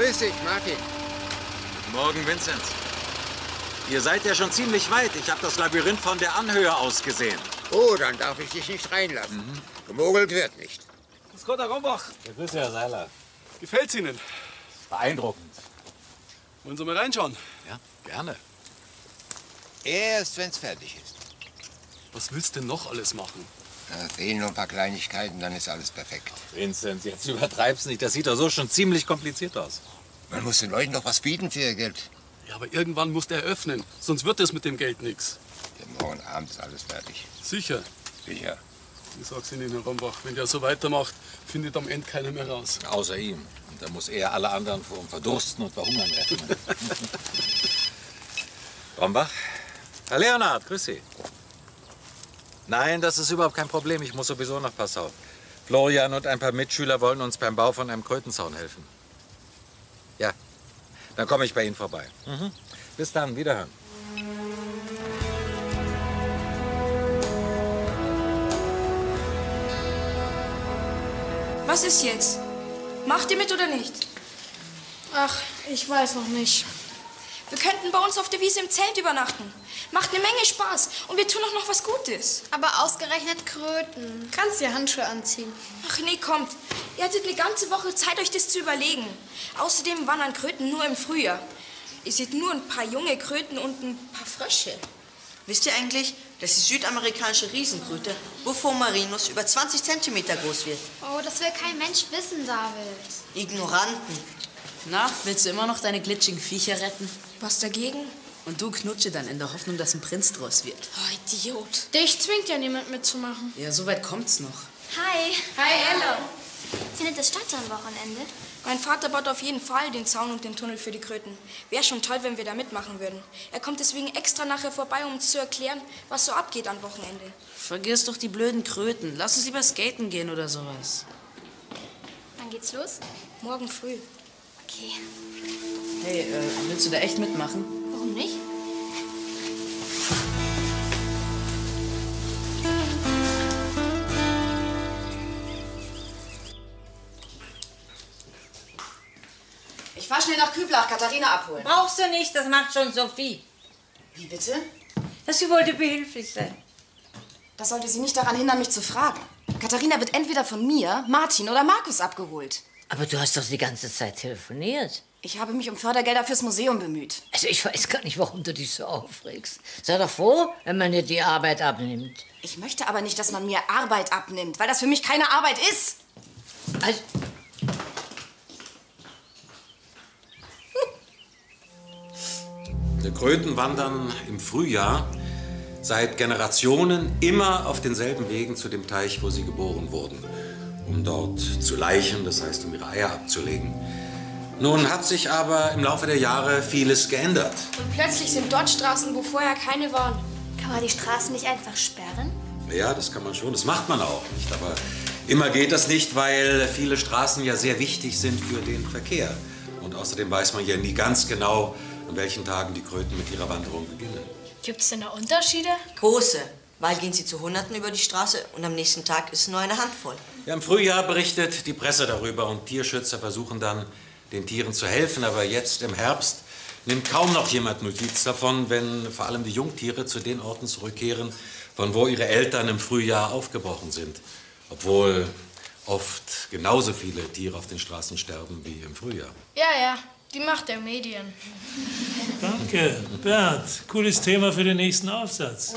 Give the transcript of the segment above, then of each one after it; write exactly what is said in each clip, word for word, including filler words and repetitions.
Grüß dich, Martin. Guten Morgen, Vinzenz. Ihr seid ja schon ziemlich weit. Ich habe das Labyrinth von der Anhöhe aus gesehen. Oh, dann darf ich dich nicht reinlassen. Mhm. Gemogelt wird nicht. Grüß Gott, Herr Rombach. Ja, grüß dich, Herr Seiler. Gefällt's Ihnen? Beeindruckend. Wollen Sie mal reinschauen? Ja, gerne. Erst, wenn's fertig ist. Was willst du denn noch alles machen? Da fehlen nur ein paar Kleinigkeiten, dann ist alles perfekt. Vinzenz, jetzt übertreib's nicht. Das sieht doch so schon ziemlich kompliziert aus. Man muss den Leuten doch was bieten für ihr Geld. Ja, aber irgendwann muss der öffnen. Sonst wird das mit dem Geld nichts. Ja, morgen Abend ist alles fertig. Sicher? Sicher. Ich sag's Ihnen, Herr Rombach, wenn der so weitermacht, findet am Ende keiner mehr raus. Außer ihm. Und da muss er alle anderen vor Verdursten und Verhungern retten. Rombach? Herr Leonhard, grüß Sie. Nein, das ist überhaupt kein Problem. Ich muss sowieso nach Passau. Florian und ein paar Mitschüler wollen uns beim Bau von einem Krötenzaun helfen. Ja, dann komme ich bei Ihnen vorbei. Mhm. Bis dann, wiederhören. Was ist jetzt? Macht ihr mit oder nicht? Ach, ich weiß noch nicht. Wir könnten bei uns auf der Wiese im Zelt übernachten. Macht eine Menge Spaß und wir tun auch noch was Gutes. Aber ausgerechnet Kröten. Kannst dir Handschuhe anziehen. Ach nee, kommt. Ihr hattet eine ganze Woche Zeit, euch das zu überlegen. Außerdem wandern Kröten nur im Frühjahr. Ihr seht nur ein paar junge Kröten und ein paar Frösche. Wisst ihr eigentlich, dass die südamerikanische Riesenkröte Buffo marinus über zwanzig Zentimeter groß wird? Oh, das will kein Mensch wissen, David. Ignoranten. Na, willst du immer noch deine glitschigen Viecher retten? Was dagegen? Und du knutsche dann in der Hoffnung, dass ein Prinz draus wird. Oh, Idiot. Dich zwingt ja niemand mitzumachen. Ja, so weit kommt's noch. Hi. Hi, Ella. Findet das statt am Wochenende? Mein Vater baut auf jeden Fall den Zaun und den Tunnel für die Kröten. Wäre schon toll, wenn wir da mitmachen würden. Er kommt deswegen extra nachher vorbei, um uns zu erklären, was so abgeht am Wochenende. Vergiss doch die blöden Kröten. Lass uns lieber skaten gehen oder sowas. Wann geht's los? Morgen früh. Okay. Hey, äh, willst du da echt mitmachen? Warum nicht? Ich fahr schnell nach Küblach, Katharina abholen. Brauchst du nicht, das macht schon Sophie. Wie bitte? Das sie wollte behilflich sein. Das sollte sie nicht daran hindern, mich zu fragen. Katharina wird entweder von mir, Martin oder Markus abgeholt. Aber du hast doch die ganze Zeit telefoniert. Ich habe mich um Fördergelder fürs Museum bemüht. Also ich weiß gar nicht, warum du dich so aufregst. Sei doch froh, wenn man dir die Arbeit abnimmt. Ich möchte aber nicht, dass man mir Arbeit abnimmt, weil das für mich keine Arbeit ist. Also Die Kröten wandern im Frühjahr seit Generationen immer auf denselben Wegen zu dem Teich, wo sie geboren wurden, um dort zu laichen, das heißt, um ihre Eier abzulegen. Nun hat sich aber im Laufe der Jahre vieles geändert. Und plötzlich sind dort Straßen, wo vorher keine waren. Kann man die Straßen nicht einfach sperren? Ja, das kann man schon, das macht man auch nicht. Aber immer geht das nicht, weil viele Straßen ja sehr wichtig sind für den Verkehr. Und außerdem weiß man ja nie ganz genau, an welchen Tagen die Kröten mit ihrer Wanderung beginnen. Gibt's denn da Unterschiede? Große. Mal gehen sie zu Hunderten über die Straße und am nächsten Tag ist nur eine Handvoll. Ja, im Frühjahr berichtet die Presse darüber und Tierschützer versuchen dann, den Tieren zu helfen. Aber jetzt im Herbst nimmt kaum noch jemand Notiz davon, wenn vor allem die Jungtiere zu den Orten zurückkehren, von wo ihre Eltern im Frühjahr aufgebrochen sind. Obwohl oft genauso viele Tiere auf den Straßen sterben wie im Frühjahr. Ja, ja. Die Macht der Medien. Danke, Bert. Cooles Thema für den nächsten Aufsatz.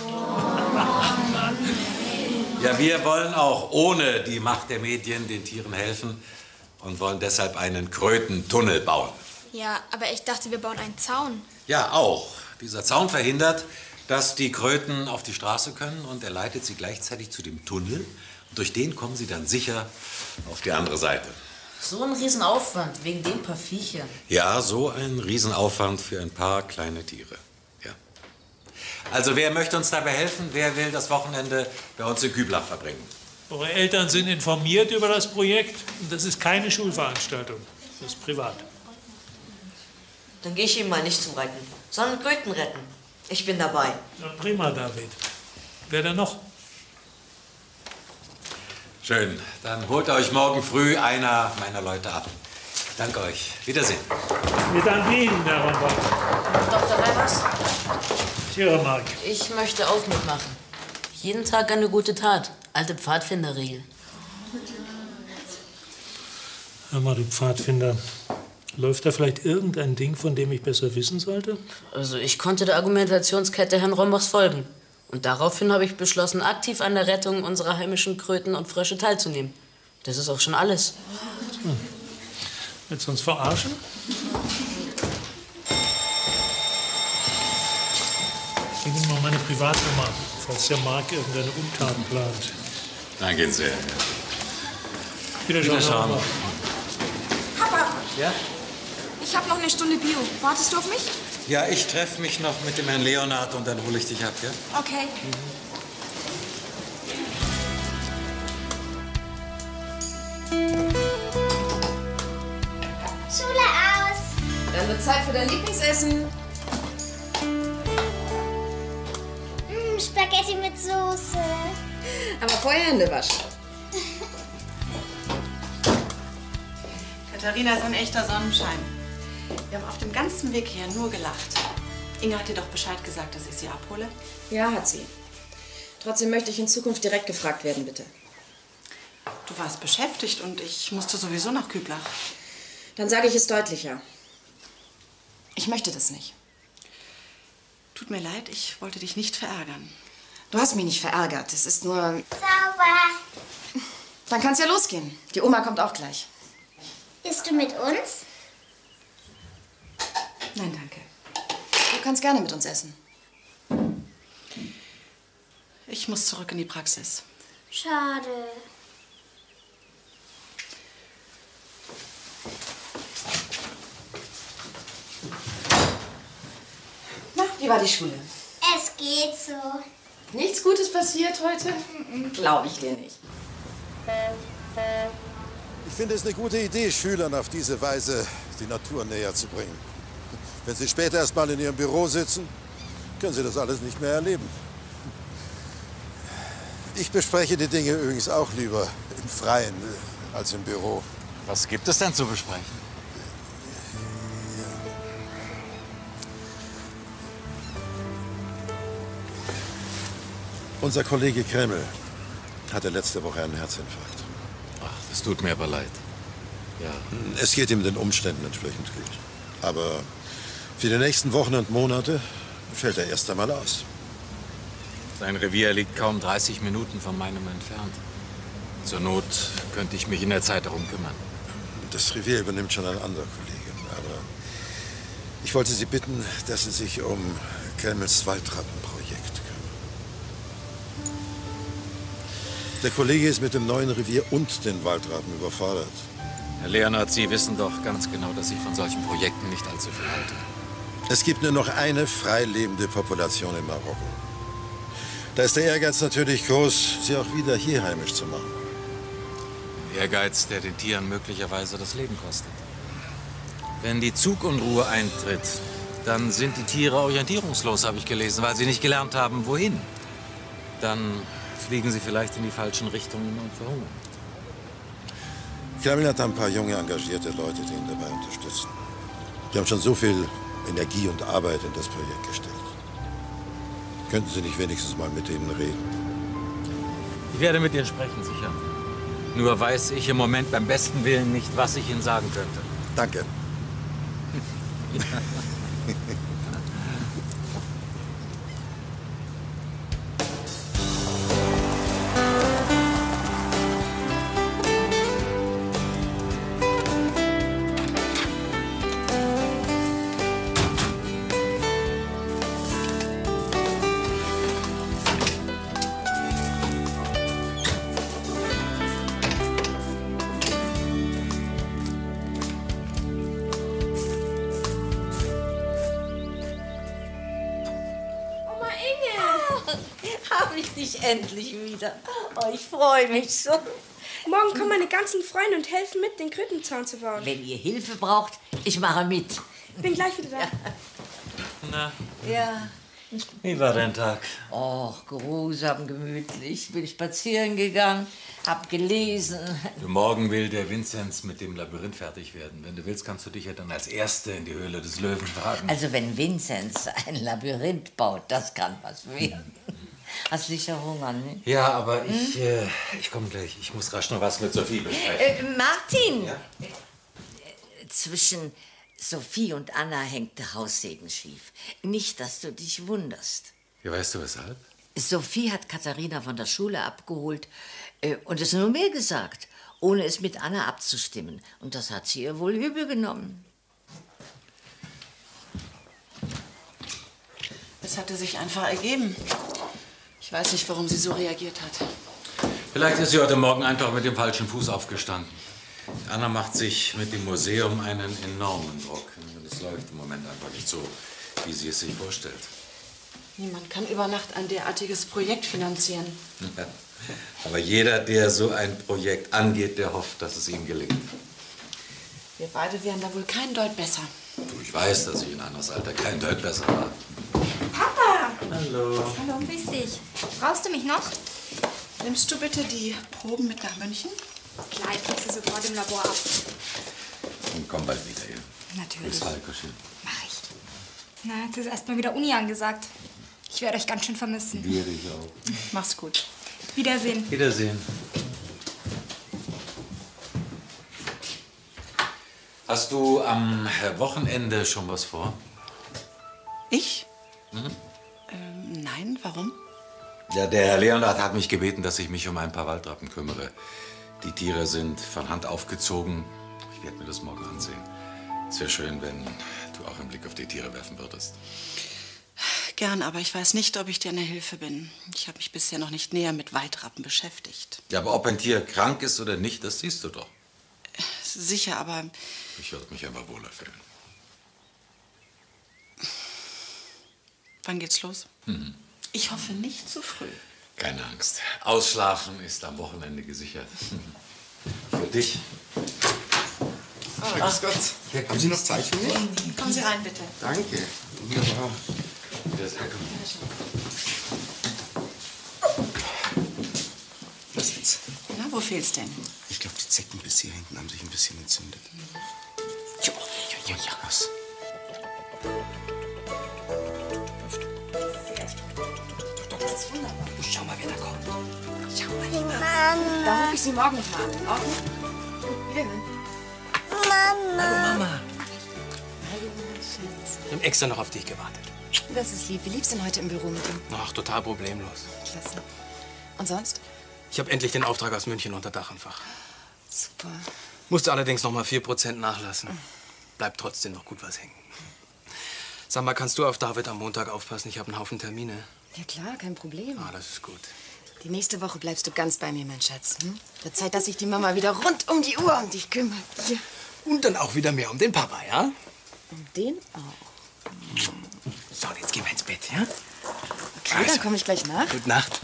Ja, wir wollen auch ohne die Macht der Medien den Tieren helfen und wollen deshalb einen Krötentunnel bauen. Ja, aber ich dachte, wir bauen einen Zaun. Ja, auch. Dieser Zaun verhindert, dass die Kröten auf die Straße können und er leitet sie gleichzeitig zu dem Tunnel. Und durch den kommen sie dann sicher auf die andere Seite. So ein Riesenaufwand wegen den paar Viechern. Ja, so ein Riesenaufwand für ein paar kleine Tiere. Ja. Also wer möchte uns dabei helfen? Wer will das Wochenende bei uns in Küblach verbringen? Eure Eltern sind informiert über das Projekt und das ist keine Schulveranstaltung. Das ist privat. Dann gehe ich eben mal nicht zum Reiten, sondern Kröten retten. Ich bin dabei. Ja, prima, David. Wer denn noch? Schön. Dann holt euch morgen früh einer meiner Leute ab. Danke euch. Wiedersehen. Wir danken Ihnen, Herr Rombach. Doktor Weibers? Tja, Mark. Ich möchte auch mitmachen. Jeden Tag eine gute Tat. Alte Pfadfinderregel. Hör mal, du Pfadfinder. Läuft da vielleicht irgendein Ding, von dem ich besser wissen sollte? Also ich konnte der Argumentationskette Herrn Rombachs folgen. Und daraufhin habe ich beschlossen, aktiv an der Rettung unserer heimischen Kröten und Frösche teilzunehmen. Das ist auch schon alles. Hm. Willst du uns verarschen? Gib ihm mal meine Privatnummer, falls der Mark irgendeine Untat plant. Danke sehr. Wiederschauen. Wiederschauen. Papa, Ja? ich habe noch eine Stunde Bio. Wartest du auf mich? Ja, ich treffe mich noch mit dem Herrn Leonhard und dann hole ich dich ab, ja? Okay. Schule aus. Dann wird Zeit für dein Lieblingsessen. Mm, Spaghetti mit Soße. Aber vorher Hände waschen. Katharina ist ein echter Sonnenschein. Wir haben auf dem ganzen Weg hier nur gelacht. Inga hat dir doch Bescheid gesagt, dass ich sie abhole? Ja, hat sie. Trotzdem möchte ich in Zukunft direkt gefragt werden, bitte. Du warst beschäftigt und ich musste sowieso nach Küblach. Dann sage ich es deutlicher. Ich möchte das nicht. Tut mir leid, ich wollte dich nicht verärgern. Du hast mich nicht verärgert. Es ist nur... Sauber. Dann kann's ja losgehen. Die Oma kommt auch gleich. Isst du mit uns? Nein, danke. Du kannst gerne mit uns essen. Ich muss zurück in die Praxis. Schade. Na, wie war die Schule? Es geht so. Nichts Gutes passiert heute? Glaube ich dir nicht. Ich finde es eine gute Idee, Schülern auf diese Weise die Natur näher zu bringen. Wenn sie später erst mal in ihrem Büro sitzen, können sie das alles nicht mehr erleben. Ich bespreche die Dinge übrigens auch lieber im Freien als im Büro. Was gibt es denn zu besprechen? Unser Kollege Kreml hatte letzte Woche einen Herzinfarkt. Ach, das tut mir aber leid. Ja. Es geht ihm den Umständen entsprechend gut. Aber für die nächsten Wochen und Monate fällt er erst einmal aus. Sein Revier liegt kaum dreißig Minuten von meinem entfernt. Zur Not könnte ich mich in der Zeit darum kümmern. Das Revier übernimmt schon ein anderer Kollege. Aber ich wollte Sie bitten, dass Sie sich um Kremls Waldrappenprojekt kümmern. Der Kollege ist mit dem neuen Revier und den Waldrappen überfordert. Herr Leonhard, Sie wissen doch ganz genau, dass ich von solchen Projekten nicht allzu viel halte. Es gibt nur noch eine frei lebende Population in Marokko. Da ist der Ehrgeiz natürlich groß, sie auch wieder hier heimisch zu machen. Ehrgeiz, der den Tieren möglicherweise das Leben kostet. Wenn die Zugunruhe eintritt, dann sind die Tiere orientierungslos, habe ich gelesen, weil sie nicht gelernt haben, wohin. Dann fliegen sie vielleicht in die falschen Richtungen und verhungern. Kreml hat ein paar junge, engagierte Leute, die ihn dabei unterstützen. Die haben schon so viel Energie und Arbeit in das Projekt gesteckt. Könnten Sie nicht wenigstens mal mit ihnen reden? Ich werde mit ihnen sprechen, sicher. Nur weiß ich im Moment beim besten Willen nicht, was ich ihnen sagen könnte. Danke. Habe ich dich endlich wieder. Oh, ich freue mich so. Morgen kommen meine ganzen Freunde und helfen mit, den Krötenzaun zu bauen. Wenn ihr Hilfe braucht, ich mache mit. Bin gleich wieder da. Na? Ja, Wie war dein Tag? Och, geruhsam, gemütlich. Bin spazieren gegangen, hab gelesen. Du, morgen will der Vinzenz mit dem Labyrinth fertig werden. Wenn du willst, kannst du dich ja dann als Erste in die Höhle des Löwen wagen. Also wenn Vinzenz ein Labyrinth baut, das kann was werden. Hast du sicher Hunger, ne? Ja, aber ich, äh, ich komme gleich. Ich muss rasch noch was mit Sophie besprechen. Äh, Martin! Ja? Äh, Zwischen Sophie und Anna hängt der Haussegen schief. Nicht, dass du dich wunderst. Ja, weißt du weshalb? Sophie hat Katharina von der Schule abgeholt äh, und es nur mir gesagt, ohne es mit Anna abzustimmen. Und das hat sie ihr wohl übel genommen. Es hatte sich einfach ergeben. Ich weiß nicht, warum sie so reagiert hat. Vielleicht ist sie heute Morgen einfach mit dem falschen Fuß aufgestanden. Anna macht sich mit dem Museum einen enormen Druck. Das läuft im Moment einfach nicht so, wie sie es sich vorstellt. Niemand kann über Nacht ein derartiges Projekt finanzieren. Aber jeder, der so ein Projekt angeht, der hofft, dass es ihm gelingt. Wir beide wären da wohl kein Deut besser. Du, ich weiß, dass ich in Annas Alter kein Deut besser war. Papa! Hallo. Hallo, grüß dich. Brauchst du mich noch? Nimmst du bitte die Proben mit nach München? Klar, ich gebe sie sofort im Labor ab. Und komm bald wieder hier. Natürlich. Bis bald, Kuschel. Mach ich. Na, jetzt ist erstmal wieder Uni angesagt. Ich werde euch ganz schön vermissen. Wir dich auch. Mach's gut. Wiedersehen. Wiedersehen. Hast du am Wochenende schon was vor? Ich? Mhm. Ähm, nein, warum? Ja, der Herr Leonhard hat mich gebeten, dass ich mich um ein paar Waldrappen kümmere. Die Tiere sind von Hand aufgezogen. Ich werde mir das morgen ansehen. Es wäre schön, wenn du auch einen Blick auf die Tiere werfen würdest. Gern, aber ich weiß nicht, ob ich dir eine Hilfe bin. Ich habe mich bisher noch nicht näher mit Waldrappen beschäftigt. Ja, aber ob ein Tier krank ist oder nicht, das siehst du doch. Sicher, aber Ich würde mich aber wohler fühlen. wann geht's los? Mhm. Ich hoffe nicht zu früh. Keine Angst. Ausschlafen ist am Wochenende gesichert. Für dich. Ah, grüß Gott. Ja, haben Sie noch Zeit für mich? Kommen Sie rein, bitte. Danke. Wunderbar. Was jetzt? Na, wo fehlt's denn? Ich glaube, die Zeckenbisse hier hinten haben sich ein bisschen entzündet. Jo, ja, ja, ja, was? Das ist wunderbar. Schau mal, wer da kommt. Schau mal, Mama. Da rufe ich Sie morgen noch mal an. In Ordnung? Wiederhören. Mama. Hallo, Mama. Wir haben extra noch auf dich gewartet. Das ist lieb. Wie lief's denn heute im Büro mit ihm? Ach, total problemlos. Klasse. Und sonst? Ich habe endlich den Auftrag aus München unter Dach und Fach. Super. Musste allerdings noch mal vier Prozent nachlassen. Bleibt trotzdem noch gut was hängen. Sag mal, kannst du auf David am Montag aufpassen? Ich habe einen Haufen Termine. Ja klar, kein Problem. Ah, das ist gut. Die nächste Woche bleibst du ganz bei mir, mein Schatz. Hm? Wird Zeit, dass sich die Mama wieder rund um die Uhr um dich kümmert. Ja. Und dann auch wieder mehr um den Papa, ja? Um den auch. So, jetzt gehen wir ins Bett, ja? Okay, Also. dann komme ich gleich nach. Gute Nacht.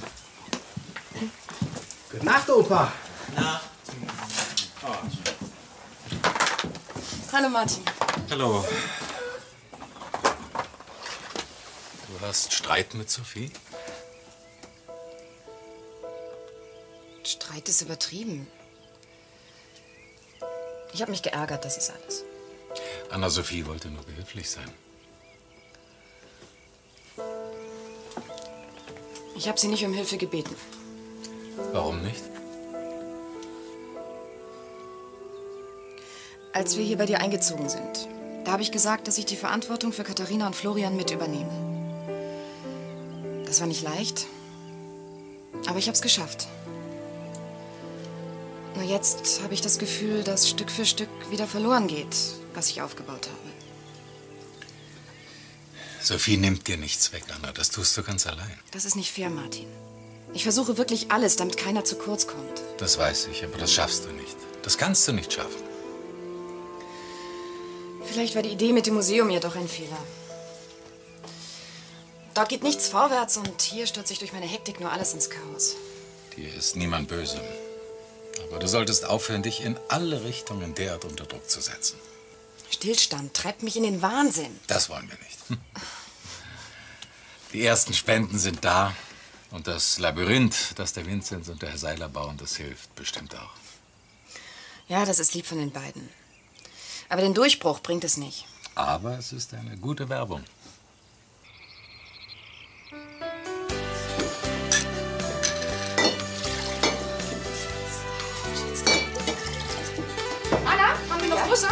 Gute Nacht, Opa. Na? Hallo, Martin. Hallo. Du hast Streit mit Sophie? Streit ist übertrieben. Ich habe mich geärgert, das ist alles. Anna-Sophie wollte nur behilflich sein. Ich habe sie nicht um Hilfe gebeten. Warum nicht? Als wir hier bei dir eingezogen sind, da habe ich gesagt, dass ich die Verantwortung für Katharina und Florian mit übernehme. Das war nicht leicht, aber ich habe es geschafft. Nur jetzt habe ich das Gefühl, dass Stück für Stück wieder verloren geht, was ich aufgebaut habe. Sophie nimmt dir nichts weg, Anna. Das tust du ganz allein. Das ist nicht fair, Martin. Ich versuche wirklich alles, damit keiner zu kurz kommt. Das weiß ich, aber das schaffst du nicht. Das kannst du nicht schaffen. Vielleicht war die Idee mit dem Museum ja doch ein Fehler. Dort geht nichts vorwärts und hier stürzt sich durch meine Hektik nur alles ins Chaos. Dir ist niemand böse. Aber du solltest aufhören, dich in alle Richtungen derart unter Druck zu setzen. Stillstand treibt mich in den Wahnsinn. Das wollen wir nicht. Hm. Die ersten Spenden sind da. Und das Labyrinth, das der Vinzenz und der Herr Seiler bauen, das hilft bestimmt auch. Ja, das ist lieb von den beiden. Aber den Durchbruch bringt es nicht. Aber es ist eine gute Werbung. Anna, haben wir noch Ursaft?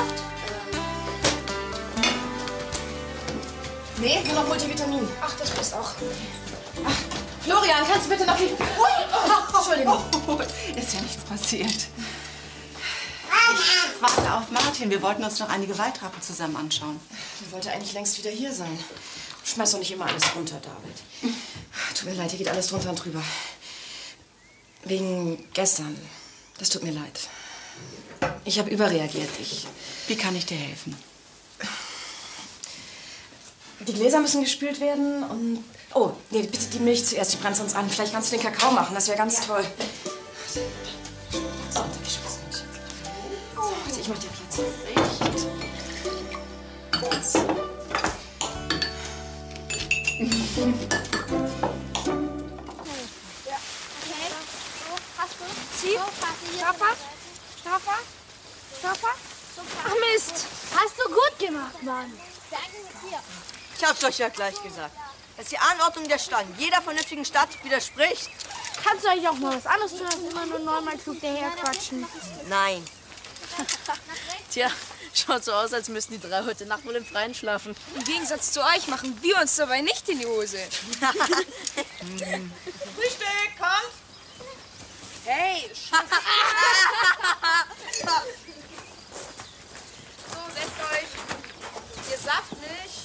Nee, nur noch Multivitamin. Ach, das passt auch. Ach, Florian, kannst du bitte noch die... Ui, oh, Entschuldigung. Oh, ist ja nichts passiert. Ich warte auf Martin. Wir wollten uns noch einige Waldrappen zusammen anschauen. Der wollte eigentlich längst wieder hier sein. Schmeiß doch nicht immer alles runter, David. Tut mir leid, hier geht alles drunter und drüber. Wegen gestern. Das tut mir leid. Ich habe überreagiert. Ich... Wie kann ich dir helfen? Die Gläser müssen gespült werden und... Oh, nee, bitte die Milch zuerst, die brennt uns an. Vielleicht kannst du den Kakao machen, das wäre ganz toll. So, warte, ich mach dir Platz. So. Zieh. Stoffer. Stoffer. Stoffer. Ach Mist. Hast du gut gemacht, Mann. Ich hab's euch ja gleich gesagt. Das ist die Anordnung der Stand. Jeder vernünftigen Stadt widerspricht. Kannst du eigentlich auch mal was anderes tun, als immer nur neunmal klug daherquatschen? Nein. Tja, schaut so aus, als müssten die drei heute Nacht wohl im Freien schlafen. Im Gegensatz zu euch machen wir uns dabei nicht in die Hose. Frühstück, kommt! Hey, so, setzt euch. Ihr Saft nicht.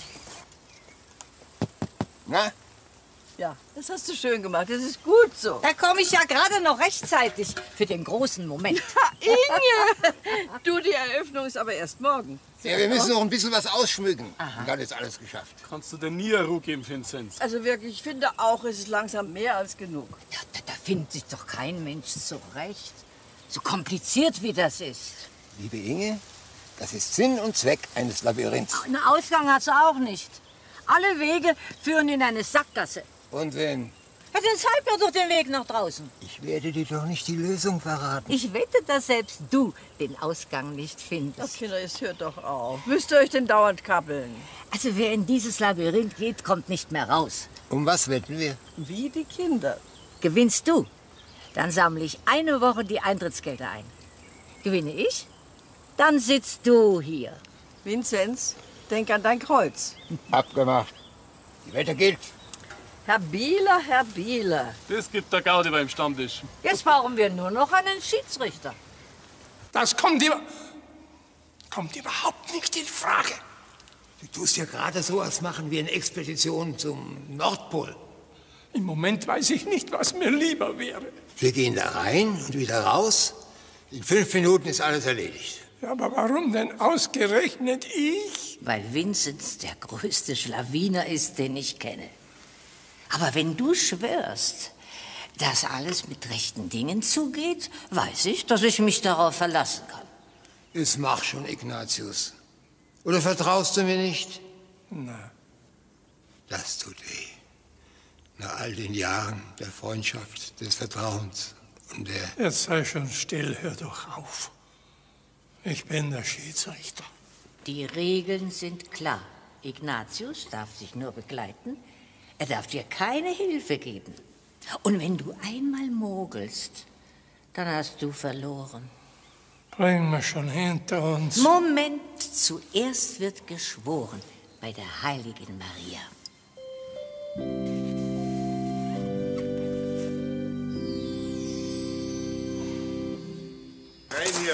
Na? Ja, das hast du schön gemacht. Das ist gut so. Da komme ich ja gerade noch rechtzeitig für den großen Moment. Ja, Inge! Du, die Eröffnung ist aber erst morgen. Ja, wir müssen noch ein bisschen was ausschmücken. Und dann ist alles geschafft. Kannst du denn nie eine Ruhe geben, Vinzenz? Also wirklich, ich finde auch, es ist langsam mehr als genug. Ja, da, da findet sich doch kein Mensch zurecht. So kompliziert wie das ist. Liebe Inge, das ist Sinn und Zweck eines Labyrinths. Einen Ausgang hat sie auch nicht. Alle Wege führen in eine Sackgasse. Und wenn? Ja, dann zeig mir doch den Weg nach draußen. Ich werde dir doch nicht die Lösung verraten. Ich wette, dass selbst du den Ausgang nicht findest. Ach, Kinder, jetzt hört doch auf. Müsst ihr euch denn dauernd kappeln? Also wer in dieses Labyrinth geht, kommt nicht mehr raus. Um was wetten wir? Wie die Kinder. Gewinnst du, dann sammle ich eine Woche die Eintrittsgelder ein. Gewinne ich, dann sitzt du hier. Vinzenz, denk an dein Kreuz. Abgemacht. Die Wette gilt. Herr Bieler, Herr Bieler. Das gibt der Gaudi beim Stammtisch. Jetzt brauchen wir nur noch einen Schiedsrichter. Das kommt, über kommt überhaupt nicht in Frage. Du tust ja gerade so, als machen wir eine Expedition zum Nordpol. Im Moment weiß ich nicht, was mir lieber wäre. Wir gehen da rein und wieder raus. In fünf Minuten ist alles erledigt. Ja, aber warum denn ausgerechnet ich? Weil Vinzenz der größte Schlawiner ist, den ich kenne. Aber wenn du schwörst, dass alles mit rechten Dingen zugeht, weiß ich, dass ich mich darauf verlassen kann. Es mach schon, Ignatius. Oder vertraust du mir nicht? Na. Das tut weh. Nach all den Jahren der Freundschaft, des Vertrauens und der... Jetzt sei schon still, hör doch auf. Ich bin der Schiedsrichter. Die Regeln sind klar. Ignatius darf dich nur begleiten. Er darf dir keine Hilfe geben. Und wenn du einmal mogelst, dann hast du verloren. Bringen wir schon hinter uns. Moment, zuerst wird geschworen bei der heiligen Maria. Rein hier.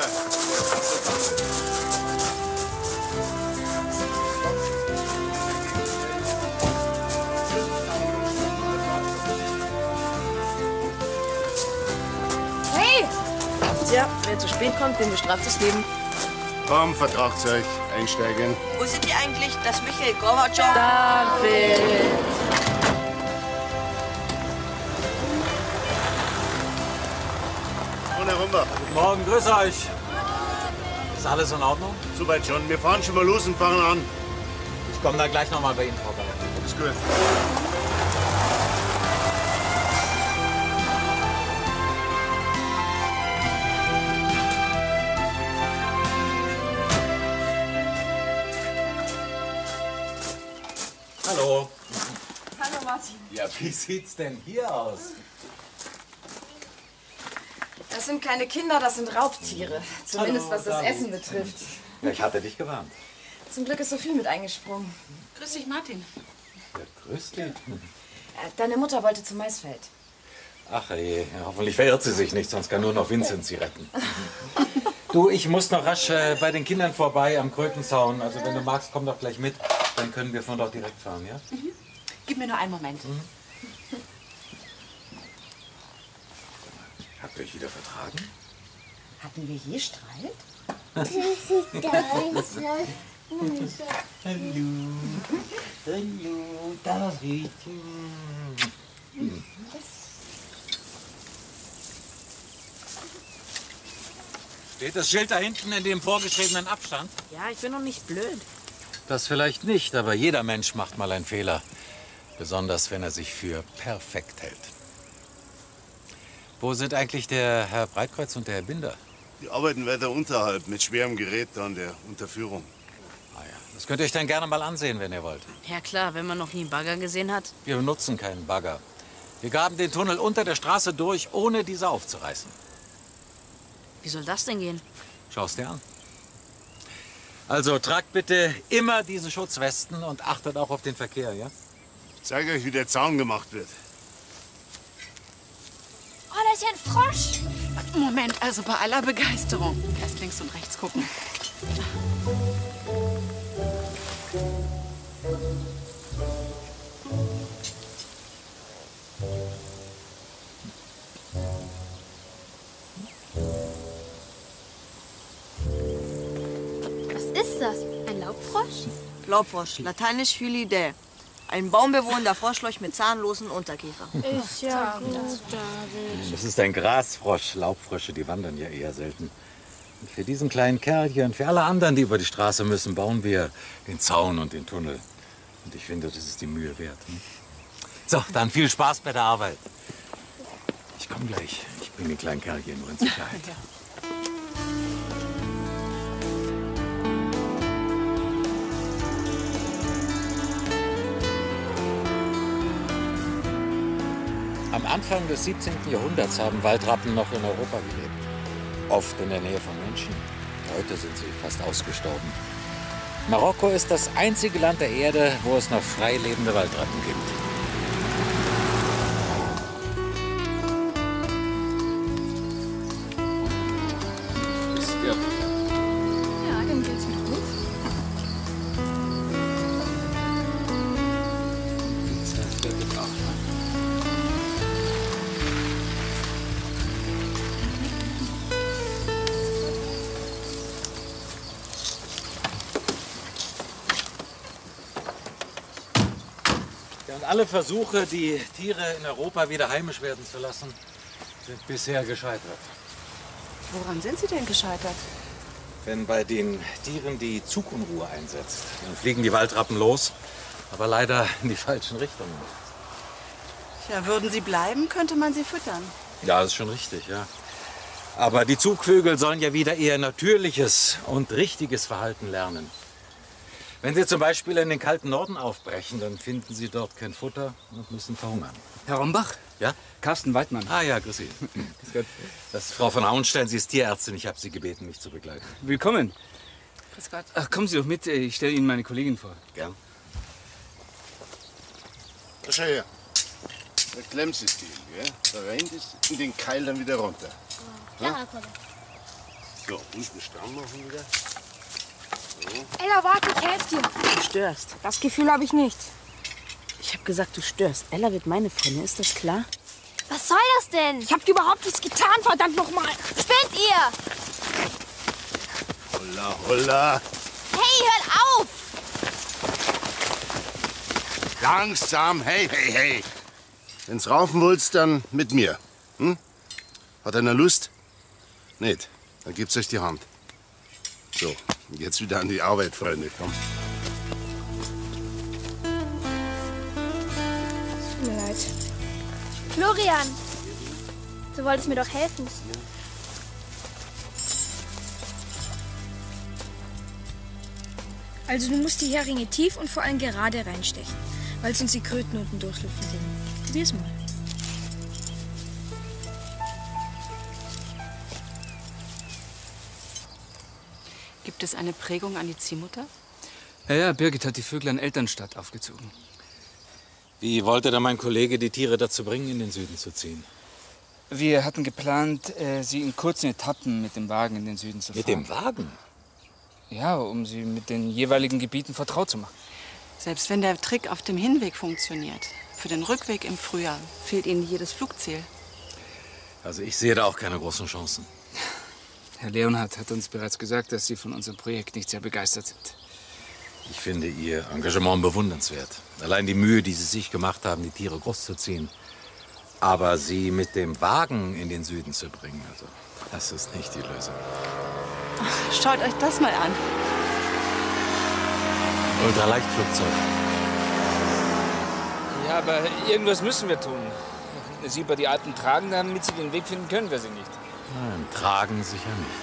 Hey! Tja, wer zu spät kommt, dem bestraft das Leben. Komm, vertragt euch. Einsteigen. Wo sind die eigentlich? Das Michael Gorbatschow? David! Und Herr Rumber. Guten Morgen, grüß euch. Ist alles in Ordnung? Soweit schon. Wir fahren schon mal los und fahren an. Ich komme da gleich noch mal bei Ihnen vorbei. Ist gut. Hallo. Hallo Martin. Ja, wie sieht's denn hier aus? Das sind keine Kinder, das sind Raubtiere. Zumindest Hallo, was das Hallo. Essen betrifft. Ja, ich hatte dich gewarnt. Zum Glück ist Sophie mit eingesprungen. Grüß dich, Martin. Ja, grüß dich. Äh, Deine Mutter wollte zum Maisfeld. Ach je, ja, hoffentlich verirrt sie sich nicht, sonst kann nur noch Vincent sie retten. Du, ich muss noch rasch äh, bei den Kindern vorbei am Krötenzaun. Also wenn du magst, komm doch gleich mit. Dann können wir von dort direkt fahren, ja? Mhm. Gib mir nur einen Moment. Mhm. Habt ihr euch wieder vertragen? Hatten wir je Streit? Hallo. Hallo, David. Hm. Steht das Schild da hinten in dem vorgeschriebenen Abstand? Ja, ich bin doch nicht blöd. Das vielleicht nicht, aber jeder Mensch macht mal einen Fehler. Besonders, wenn er sich für perfekt hält. Wo sind eigentlich der Herr Breitkreuz und der Herr Binder? Die arbeiten weiter unterhalb mit schwerem Gerät an der Unterführung. Das könnt ihr euch dann gerne mal ansehen, wenn ihr wollt. Ja klar, wenn man noch nie einen Bagger gesehen hat. Wir benutzen keinen Bagger. Wir graben den Tunnel unter der Straße durch, ohne diese aufzureißen. Wie soll das denn gehen? Schau's dir an. Also tragt bitte immer diese Schutzwesten und achtet auch auf den Verkehr, ja? Ich zeige euch, wie der Zaun gemacht wird. Oh, da ist ja ein Frosch. Moment, also bei aller Begeisterung. Erst links und rechts gucken. Was ist das? Ein Laubfrosch? Laubfrosch, lateinisch Hylidae. Ein baumbewohnender Froschleuch mit zahnlosen Unterkiefer. Ist ja gut, David. Das ist ein Grasfrosch. Laubfrösche, die wandern ja eher selten. Und für diesen kleinen Kerl hier und für alle anderen, die über die Straße müssen, bauen wir den Zaun und den Tunnel. Und ich finde, das ist die Mühe wert. Hm? So, dann viel Spaß bei der Arbeit. Ich komme gleich. Ich bringe den kleinen Kerl hier nur in Sicherheit. Ja. Am Anfang des siebzehnten Jahrhunderts haben Waldrappen noch in Europa gelebt. Oft in der Nähe von Menschen. Heute sind sie fast ausgestorben. Marokko ist das einzige Land der Erde, wo es noch frei lebende Waldrappen gibt. Ja, dem geht's wieder gut. Ja, und alle Versuche, die Tiere in Europa wieder heimisch werden zu lassen, sind bisher gescheitert. Woran sind Sie denn gescheitert? Wenn bei den Tieren die Zugunruhe einsetzt, dann fliegen die Waldrappen los, aber leider in die falschen Richtungen. Ja, würden Sie bleiben, könnte man sie füttern. Ja, das ist schon richtig, ja. Aber die Zugvögel sollen ja wieder ihr natürliches und richtiges Verhalten lernen. Wenn sie zum Beispiel in den kalten Norden aufbrechen, dann finden sie dort kein Futter und müssen verhungern. Herr Rombach? Ja? Carsten Weidmann. Ah ja, grüß Sie. Das ist Frau von Auenstein, sie ist Tierärztin. Ich habe Sie gebeten, mich zu begleiten. Willkommen. Grüß Gott. Ach, kommen Sie doch mit, ich stelle Ihnen meine Kollegin vor. Gern. Schau her. Da klemmst es den, gell? Da rennt es in den Keil dann wieder runter. Ja, Kollege. So, unten stramm machen wieder. So. Ella, warte, ich helfe dir. Du störst. Das Gefühl habe ich nicht. Ich habe gesagt, du störst. Ella wird meine Freundin, ist das klar? Was soll das denn? Ich hab überhaupt nichts getan, verdammt nochmal. Spinnt ihr? Holla, holla. Hey, hört auf! Langsam, hey, hey, hey. Wenn's raufen willst, dann mit mir. Hm? Hat einer Lust? Nicht. Dann gibt's euch die Hand. So, und jetzt wieder an die Arbeit, Freunde. Komm. Tut mir leid. Florian, du wolltest mir doch helfen. Also du musst die Heringe tief und vor allem gerade reinstechen. weil sonst die Kröten unten durchlüpfen würden. Probier's mal. Gibt es eine Prägung an die Ziehmutter? Ja, ja, Birgit hat die Vögel an Elternstadt aufgezogen. Wie wollte da mein Kollege die Tiere dazu bringen, in den Süden zu ziehen? Wir hatten geplant, äh, sie in kurzen Etappen mit dem Wagen in den Süden zu fahren. Mit dem Wagen? Ja, um sie mit den jeweiligen Gebieten vertraut zu machen. Selbst wenn der Trick auf dem Hinweg funktioniert, für den Rückweg im Frühjahr fehlt Ihnen jedes Flugziel. Also ich sehe da auch keine großen Chancen. Herr Leonhardt hat uns bereits gesagt, dass Sie von unserem Projekt nicht sehr begeistert sind. Ich finde Ihr Engagement bewundernswert. Allein die Mühe, die Sie sich gemacht haben, die Tiere großzuziehen. Aber sie mit dem Wagen in den Süden zu bringen, also das ist nicht die Lösung. Ach, schaut euch das mal an. Ultraleichtflugzeug. Ja, aber irgendwas müssen wir tun. Sie über die Alpen tragen, damit Sie den Weg finden, können wir sie nicht. Nein, tragen sicher nicht.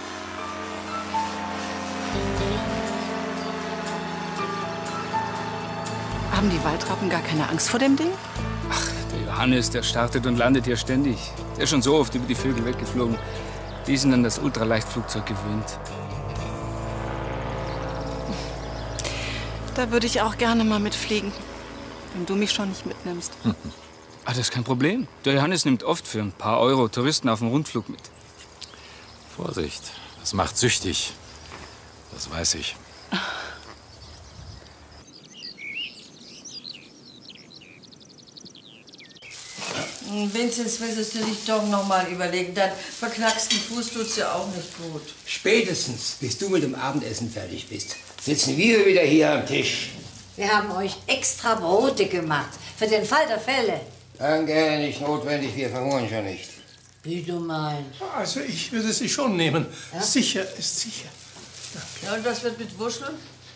Haben die Waldrappen gar keine Angst vor dem Ding? Ach, der Johannes, der startet und landet hier ständig. Der ist schon so oft über die Vögel weggeflogen. Die sind an das Ultraleichtflugzeug gewöhnt. Da würde ich auch gerne mal mitfliegen, wenn du mich schon nicht mitnimmst. Hm. Ah, das ist kein Problem. Der Johannes nimmt oft für ein paar Euro Touristen auf dem Rundflug mit. Vorsicht, das macht süchtig. Das weiß ich. Vinzenz, willst du dich doch noch mal überlegen? Dein verknacksten Fuß tut's ja auch nicht gut. Spätestens, bis du mit dem Abendessen fertig bist, sitzen wir wieder hier am Tisch. Wir haben euch extra Brote gemacht, für den Fall der Fälle. Danke, nicht notwendig, wir verhungern schon nicht. Wie du meinst. Also ich würde sie schon nehmen. Ja? Sicher ist sicher. Ja, und was wird mit Wuschel?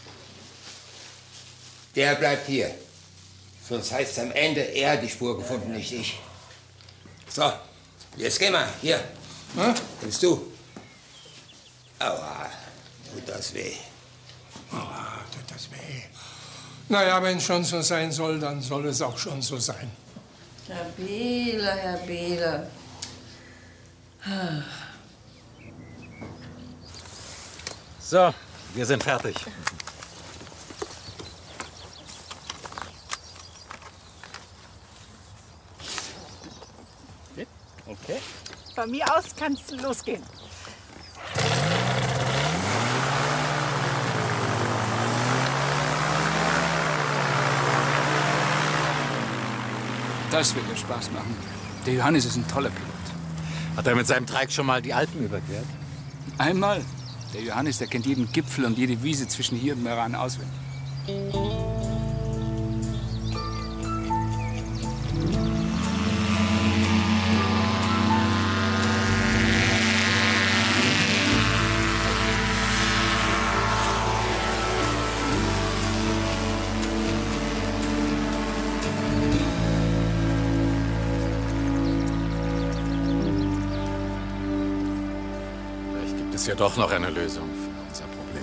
Der bleibt hier. Sonst heißt es am Ende, er hat die Spur gefunden, nicht ich. So, jetzt geh mal, hier. Hm? Willst du? Aua, tut das weh. Aua, tut das weh. Naja, wenn es schon so sein soll, dann soll es auch schon so sein. Herr Behler, Herr Behler. So, wir sind fertig. Okay. Von mir aus kannst du losgehen. Das wird dir Spaß machen. Der Johannes ist ein toller Pilot. Hat er mit seinem Treik schon mal die Alpen überquert? Einmal. Der Johannes, der kennt jeden Gipfel und jede Wiese zwischen hier und Meran auswendig. Ist ja doch noch eine Lösung für unser Problem.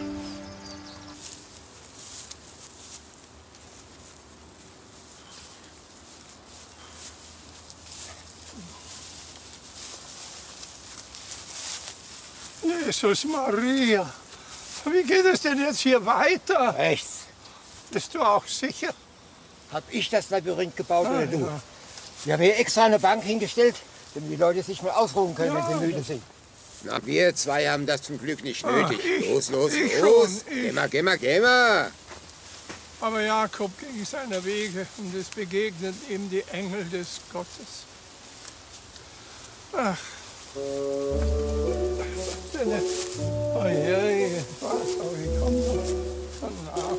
Jesus Maria, wie geht es denn jetzt hier weiter? Rechts. Bist du auch sicher? Hab ich das Labyrinth gebaut Ah, oder du? ja. Wir haben hier extra eine Bank hingestellt, damit die Leute sich mal ausruhen können, Ja, wenn sie müde sind. Na, wir zwei haben das zum Glück nicht nötig. Ah, ich- los, los, ich los. schon, ich. Geh mal, geh mal, geh mal. Aber Jakob ging seiner Wege und es begegnen ihm die Engel des Gottes. Ach. Denn, oh je, was soll ich kommen? Von ab.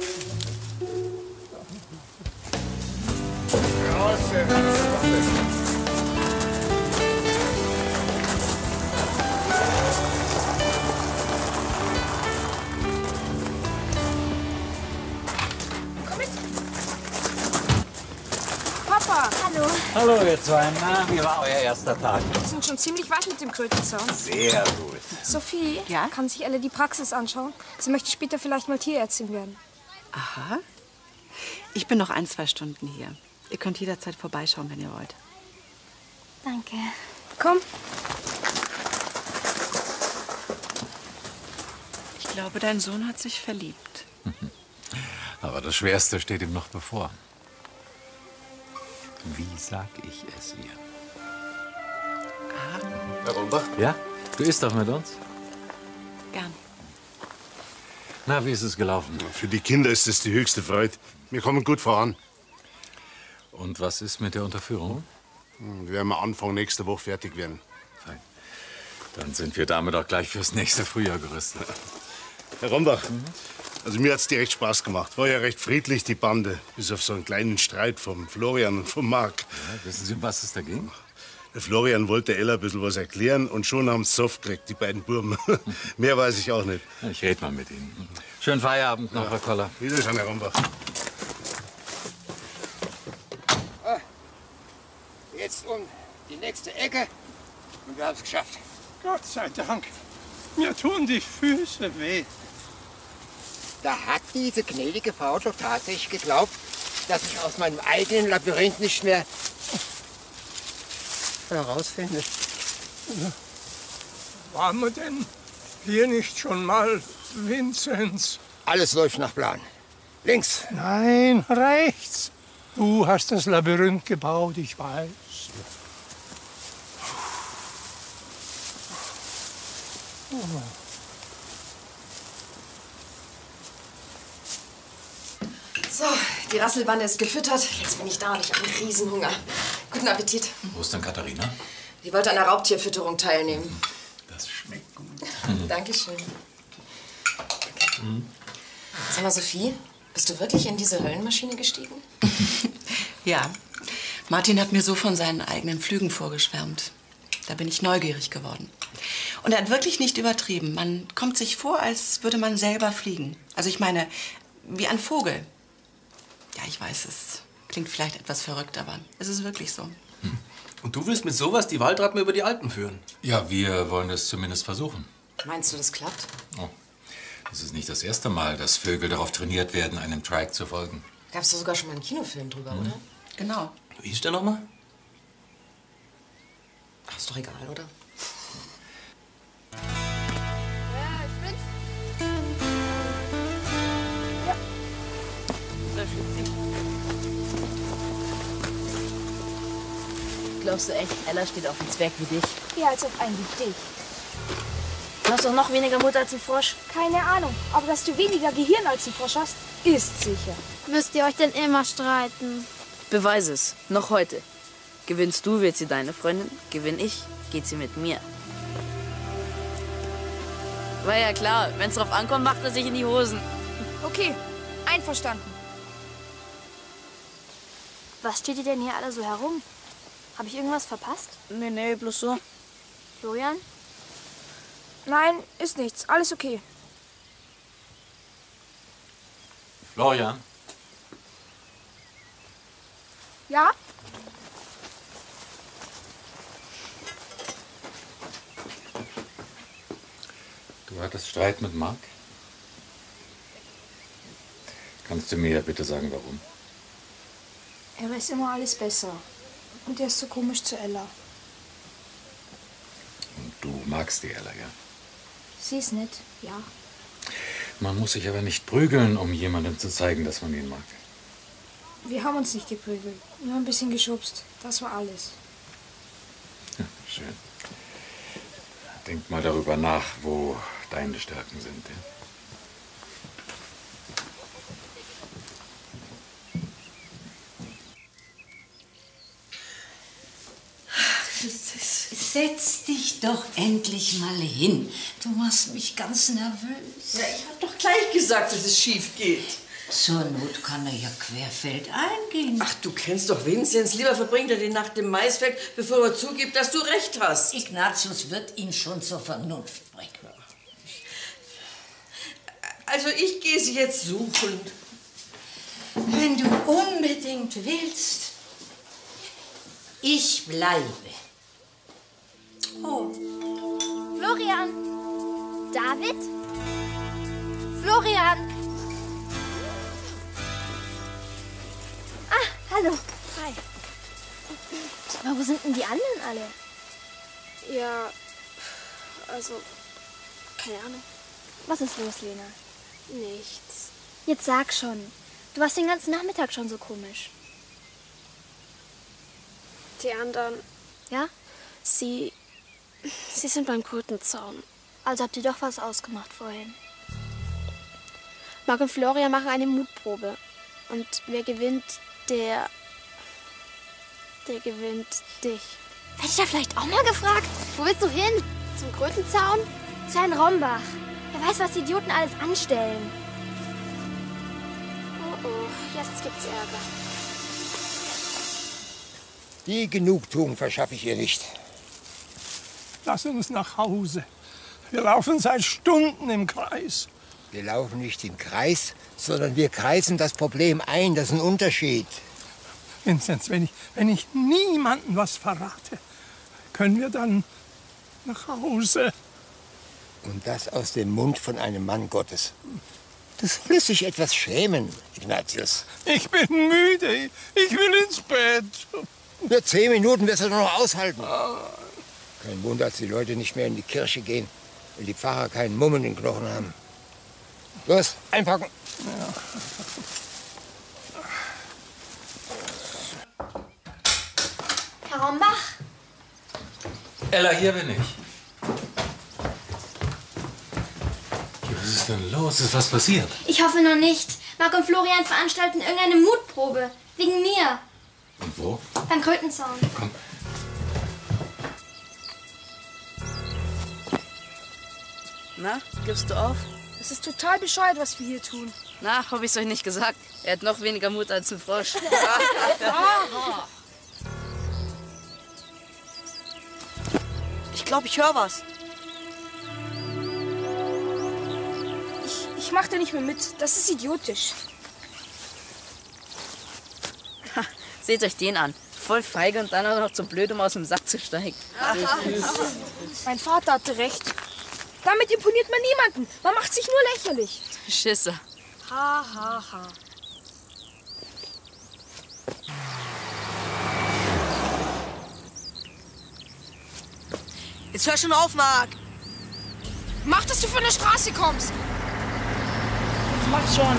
Komm mit. Papa. Hallo. Hallo, ihr zwei. Na, wie war euer erster Tag? Wir sind schon ziemlich weit mit dem Krötenzaun. Sehr gut. Sophie, kann sich Elle die Praxis anschauen? Sie möchte später vielleicht mal Tierärztin werden. Aha. Ich bin noch ein, zwei Stunden hier. Ihr könnt jederzeit vorbeischauen, wenn ihr wollt. Danke. Komm. Ich glaube, dein Sohn hat sich verliebt. Aber das Schwerste steht ihm noch bevor. Wie sag ich es ihr? Herr Rombach? Ja? Du isst doch mit uns? Gern. Na, wie ist es gelaufen? Für die Kinder ist es die höchste Freude. Wir kommen gut voran. Und was ist mit der Unterführung? Wir werden am Anfang nächster Woche fertig werden. Fein. Dann sind wir damit auch gleich fürs nächste Frühjahr gerüstet. Herr Rombach, mhm. also mir hat's direkt Spaß gemacht. War ja recht friedlich, die Bande. Bis auf so einen kleinen Streit vom Florian und vom Marc. Ja, wissen Sie, um was es da ging? Der Florian wollte Ella ein bisschen was erklären und schon haben sie Soft gekriegt, die beiden Burben. Mehr weiß ich auch nicht. Ich rede mal mit Ihnen. Schönen Feierabend noch, ja. Herr Koller. Wiedersehen, Herr Rombach. Ah, jetzt um die nächste Ecke und wir haben es geschafft. Gott sei Dank. Mir tun die Füße weh. Da hat diese gnädige Frau doch tatsächlich geglaubt, dass ich aus meinem eigenen Labyrinth nicht mehr herausfinde. Waren wir denn hier nicht schon mal, Vinzenz? Alles läuft nach Plan. Links. Nein, rechts. Du hast das Labyrinth gebaut, ich weiß. Oh. So, die Rasselbande ist gefüttert. Jetzt bin ich da und ich habe einen Riesenhunger. Guten Appetit. Wo ist denn Katharina? Die wollte an der Raubtierfütterung teilnehmen. Das schmeckt gut. Dankeschön. Mhm. Sag mal, Sophie, bist du wirklich in diese Höllenmaschine gestiegen? Ja. Martin hat mir so von seinen eigenen Flügen vorgeschwärmt. Da bin ich neugierig geworden. Und er hat wirklich nicht übertrieben. Man kommt sich vor, als würde man selber fliegen. Also ich meine, wie ein Vogel. Ja, ich weiß, es klingt vielleicht etwas verrückt, aber es ist wirklich so. Und du willst mit sowas die Waldratten über die Alpen führen? Ja, wir wollen es zumindest versuchen. Meinst du, das klappt? Oh, das ist nicht das erste Mal, dass Vögel darauf trainiert werden, einem Trike zu folgen. Gab's da sogar schon mal einen Kinofilm drüber, Mhm. oder? Genau. Wie hieß der nochmal? Ach, ist doch egal, oder? Glaubst du echt, Ella steht auf einen Zwerg wie dich? Ja, als auf einen wie dich. Du hast doch noch weniger Mut als ein Frosch. Keine Ahnung, aber dass du weniger Gehirn als ein Frosch hast, ist sicher. Müsst ihr euch denn immer streiten? Beweise es. Noch heute. Gewinnst du, wird sie deine Freundin. Gewinn ich, geht sie mit mir. War ja klar, wenn es drauf ankommt, macht er sich in die Hosen. Okay, einverstanden. Was steht ihr denn hier alle so herum? Habe ich irgendwas verpasst? Nee, nee, bloß so. Florian? Nein, ist nichts. Alles okay. Florian? Ja? Du hattest Streit mit Marc? Kannst du mir bitte sagen, warum? Er weiß immer alles besser. Und er ist so komisch zu Ella. Und du magst die Ella, ja? Sie ist nett, ja. Man muss sich aber nicht prügeln, um jemandem zu zeigen, dass man ihn mag. Wir haben uns nicht geprügelt, nur ein bisschen geschubst. Das war alles. Ja, schön. Denk mal darüber nach, wo deine Stärken sind. Ja? Setz dich doch endlich mal hin. Du machst mich ganz nervös. Ja, ich hab doch gleich gesagt, dass es schief geht. Zur Not kann er ja querfeldein gehen. Ach, du kennst doch Vinzenz. Lieber verbringt er die Nacht im Maisfeld, bevor er zugibt, dass du recht hast. Ignatius wird ihn schon zur Vernunft bringen. Also ich gehe sie jetzt suchen. Wenn du unbedingt willst, ich bleibe. Oh. Florian! David? Florian! Hallo. Hi. Aber wo sind denn die anderen alle? Ja, also, keine Ahnung. Was ist los, Lena? Nichts. Jetzt sag schon. Du warst den ganzen Nachmittag schon so komisch. Die anderen, Ja? sie, sie sind beim Krötenzaun. Also habt ihr doch was ausgemacht vorhin. Marc und Florian machen eine Mutprobe. Und wer gewinnt, der, der gewinnt dich. Hätte ich da vielleicht auch mal gefragt? Wo willst du hin? Zum Krötenzaun? Zu Herrn Rombach. Wer weiß, was die Idioten alles anstellen. Oh oh, jetzt gibt's Ärger. Die Genugtuung verschaffe ich ihr nicht. Lass uns nach Hause. Wir laufen seit Stunden im Kreis. Wir laufen nicht im Kreis, sondern wir kreisen das Problem ein. Das ist ein Unterschied. Vinzenz, wenn ich, wenn ich niemandem was verrate, können wir dann nach Hause. Und das aus dem Mund von einem Mann Gottes. Du solltest dich etwas schämen, Ignatius. Ich bin müde. Ich will ins Bett. Nur zehn Minuten wirst du noch aushalten. Kein Wunder, dass die Leute nicht mehr in die Kirche gehen, weil die Pfarrer keinen Mumm in den Knochen haben. Los, einpacken. Ja. Herr Rombach? Ella, hier bin ich. Was ist denn los? Ist was passiert? Ich hoffe noch nicht. Marc und Florian veranstalten irgendeine Mutprobe. Wegen mir. Und wo? Beim Krötenzaun. Komm. Na, gibst du auf? Es ist total bescheuert, was wir hier tun. Na, hab ich's euch nicht gesagt. Er hat noch weniger Mut als ein Frosch. Ich glaube, ich höre was. Ich, ich mach da nicht mehr mit. Das ist idiotisch. Seht euch den an. Voll feige und dann auch noch zu blöd, um aus dem Sack zu steigen. Mein Vater hatte recht. Damit imponiert man niemanden. Man macht sich nur lächerlich. Schisse. Ha, ha, ha. Jetzt hör schon auf, Marc. Mach, dass du von der Straße kommst. Jetzt mach's schon.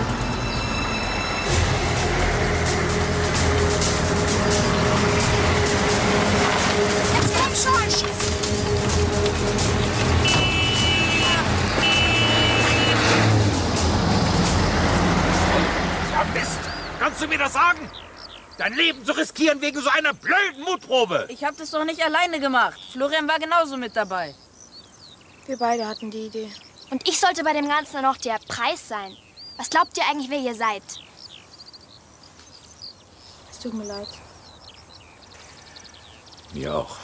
Jetzt komm schon. Ja, Mist! Kannst du mir das sagen? Dein Leben zu riskieren wegen so einer blöden Mutprobe! Ich hab das doch nicht alleine gemacht. Florian war genauso mit dabei. Wir beide hatten die Idee. Und ich sollte bei dem Ganzen noch der Preis sein. Was glaubt ihr eigentlich, wer ihr seid? Es tut mir leid. Mir auch.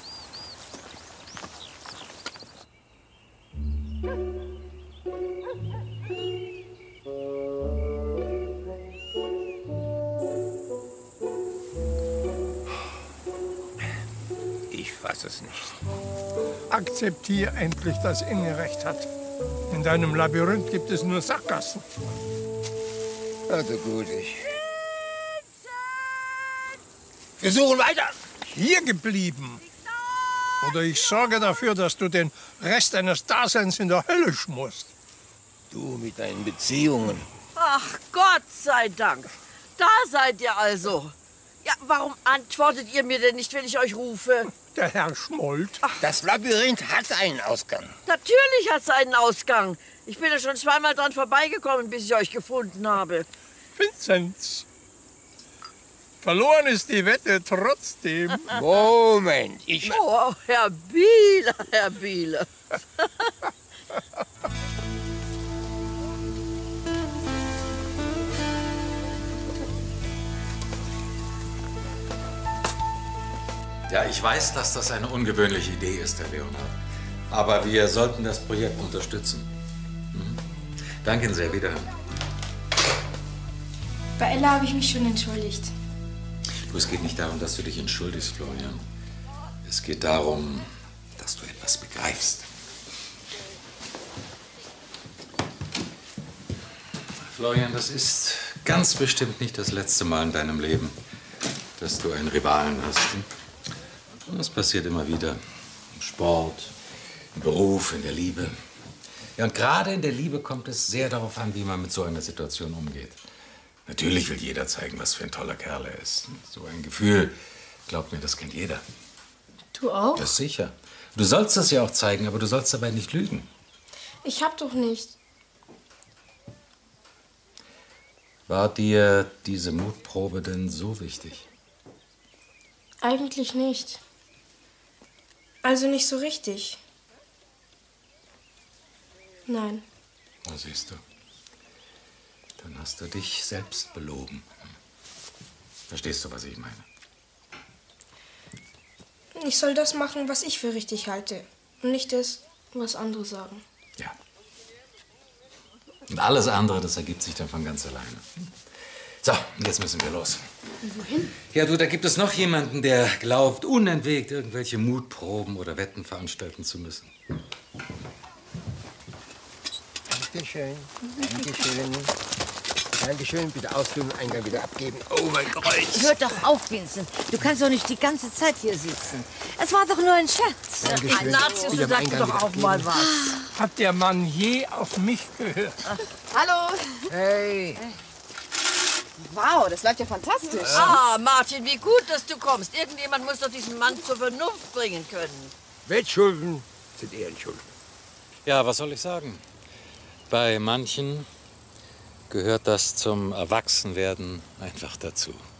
Ich fass es nicht. Akzeptier endlich, dass Inge recht hat. In deinem Labyrinth gibt es nur Sackgassen. Also gut, ich... Wir suchen weiter. Hier geblieben. Oder ich sorge dafür, dass du den Rest deines Daseins in der Hölle schmust. Du mit deinen Beziehungen. Ach, Gott sei Dank. Da seid ihr also. Ja, warum antwortet ihr mir denn nicht, wenn ich euch rufe? Der Herr Schmold. Ach. Das Labyrinth hat einen Ausgang. Natürlich hat es einen Ausgang. Ich bin ja schon zweimal dran vorbeigekommen, bis ich euch gefunden habe. Vinzenz. Verloren ist die Wette trotzdem. Moment, ich... Oh, Herr Bieler, Herr Bieler. Ja, ich weiß, dass das eine ungewöhnliche Idee ist, Herr Leonhard. Aber wir sollten das Projekt unterstützen. Mhm. Danke Ihnen sehr. Wiederhören. Bei Ella habe ich mich schon entschuldigt. Du, es geht nicht darum, dass du dich entschuldigst, Florian. Es geht darum, dass du etwas begreifst. Florian, das ist ganz bestimmt nicht das letzte Mal in deinem Leben, dass du einen Rivalen hast. Und das passiert immer wieder. Im Sport, im Beruf, in der Liebe. Ja, und gerade in der Liebe kommt es sehr darauf an, wie man mit so einer Situation umgeht. Natürlich will jeder zeigen, was für ein toller Kerl er ist. So ein Gefühl, glaubt mir, das kennt jeder. Du auch? Das sicher. Du sollst das ja auch zeigen, aber du sollst dabei nicht lügen. Ich hab doch nicht. War dir diese Mutprobe denn so wichtig? Eigentlich nicht. Also nicht so richtig. Nein. Oh, siehst du. Dann hast du dich selbst belogen. Verstehst du, was ich meine? Ich soll das machen, was ich für richtig halte. Und nicht das, was andere sagen. Ja. Und alles andere, das ergibt sich dann von ganz alleine. So, und jetzt müssen wir los. Wohin? Ja, du, da gibt es noch jemanden, der glaubt, unentwegt irgendwelche Mutproben oder Wetten veranstalten zu müssen. Dankeschön. Dankeschön. Dankeschön. Bitte ausfüllen, Eingang wieder abgeben. Oh mein Gott. Hör doch auf, Vincent. Du kannst doch nicht die ganze Zeit hier sitzen. Es war doch nur ein Scherz. Dankeschön. Ignatius, Wieder du sagst Eingang doch wieder auch mal abgeben. was. Hat der Mann je auf mich gehört? Hallo. Hey. Wow, das läuft ja fantastisch. Ah, Martin, wie gut, dass du kommst. Irgendjemand muss doch diesen Mann zur Vernunft bringen können. Wettschulden sind Ehrenschulden. Ja, was soll ich sagen? Bei manchen gehört das zum Erwachsenwerden einfach dazu.